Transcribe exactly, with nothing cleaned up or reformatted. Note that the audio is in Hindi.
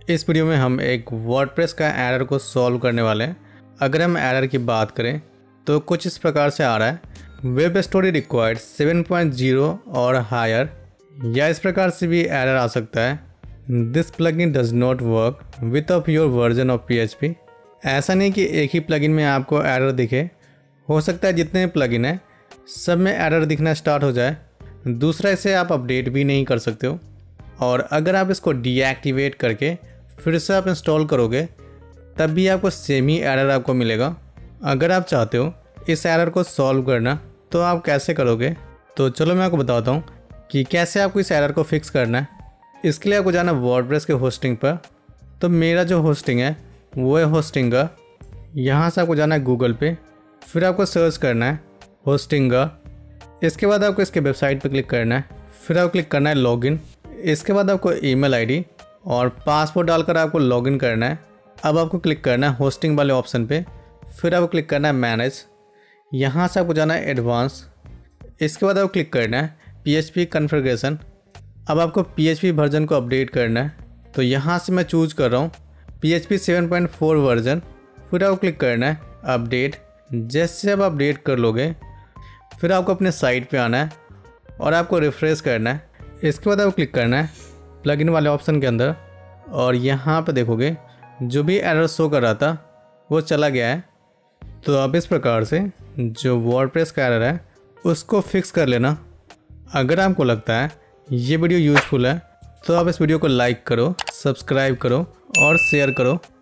इस वीडियो में हम एक वर्डप्रेस का एरर को सॉल्व करने वाले हैं। अगर हम एरर की बात करें तो कुछ इस प्रकार से आ रहा है, web story required seven point zero और हायर, या इस प्रकार से भी एरर आ सकता है, this plugin does not work with of your version of P H P. ऐसा नहीं कि एक ही प्लगइन में आपको एरर दिखे, हो सकता है जितने प्लगइन है सब में एरर दिखना स्टार्ट हो जाए। दूसरा, इसे आप अपडेट भी नहीं कर सकते हो, और अगर आप इसको डीएक्टिवेट करके फिर से आप इंस्टॉल करोगे तब भी आपको सेम ही एरर आपको मिलेगा। अगर आप चाहते हो इस एरर को सॉल्व करना तो आप कैसे करोगे, तो चलो मैं आपको बताता हूँ कि कैसे आपको इस एरर को फिक्स करना है। इसके लिए आपको जाना वर्डप्रेस के होस्टिंग पर। तो मेरा जो होस्टिंग है वो है होस्टिंग। यहाँ से आपको जाना है गूगल पे, फिर आपको सर्च करना है होस्टिंग। इसके बाद आपको इसके वेबसाइट पर क्लिक करना है, फिर आपको क्लिक करना है लॉगिन। इसके बाद आपको ईमेल आईडी और पासवर्ड डालकर आपको लॉगिन करना है। अब आपको क्लिक करना है होस्टिंग वाले ऑप्शन पे, फिर आपको क्लिक करना है मैनेज। यहाँ से आपको जाना है एडवांस। इसके बाद आपको क्लिक करना है पीएचपी कॉन्फ़िगरेशन। अब आपको पीएचपी वर्जन को अपडेट करना है, तो यहाँ से मैं चूज़ कर रहा हूँ PHP seven point four version. फिर आपको क्लिक करना है अपडेट। जैसे आप अपडेट कर लोगे फिर आपको अपने साइट पे आना है और आपको रिफ्रेश करना है। इसके बाद आपको क्लिक करना है प्लगइन वाले ऑप्शन के अंदर, और यहाँ पे देखोगे जो भी एरर शो कर रहा था वो चला गया है। तो अब इस प्रकार से जो वर्डप्रेस का एरर है उसको फिक्स कर लेना। अगर आपको लगता है ये वीडियो यूज़फुल है तो आप इस वीडियो को लाइक करो, सब्सक्राइब करो और शेयर करो।